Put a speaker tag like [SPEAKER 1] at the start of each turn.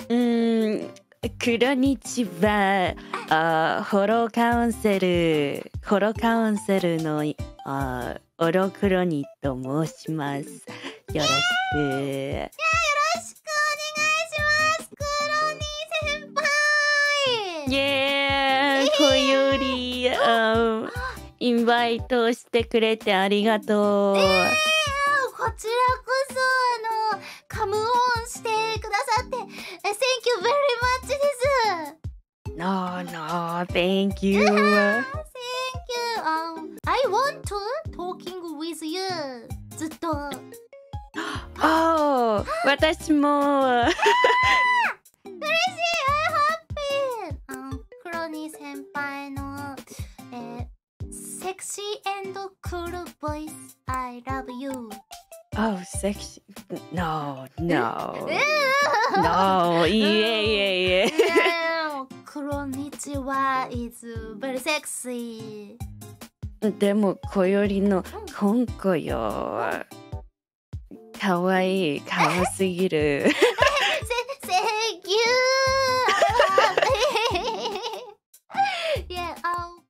[SPEAKER 1] クロニチはホロカウンセルのオロクロニと申します。よろしく。
[SPEAKER 2] よろしくお願いします。クロニー先輩。
[SPEAKER 1] コヨリインバイトしてくれてありがとう。
[SPEAKER 2] こちらこそカムオンしてくださって Thank you very much です。
[SPEAKER 1] No, thank you.
[SPEAKER 2] Thank you. I want to talking with you. ずっと。
[SPEAKER 1] 私も。
[SPEAKER 2] 嬉しい。I'm happy. クロニー先輩のセクシー&クールボイス I love you.
[SPEAKER 1] Oh, sexy. No. No, いえ。
[SPEAKER 2] クロニチは is very sexy.
[SPEAKER 1] でもコヨリのコンコよ。かわいい、かわすぎる。